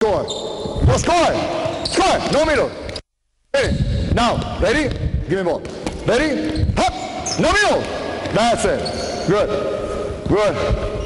score. Go score. Score. No middle. Ready. Now. Ready? Give me ball. Ready? Hop. No middle. That's it. Good. Good.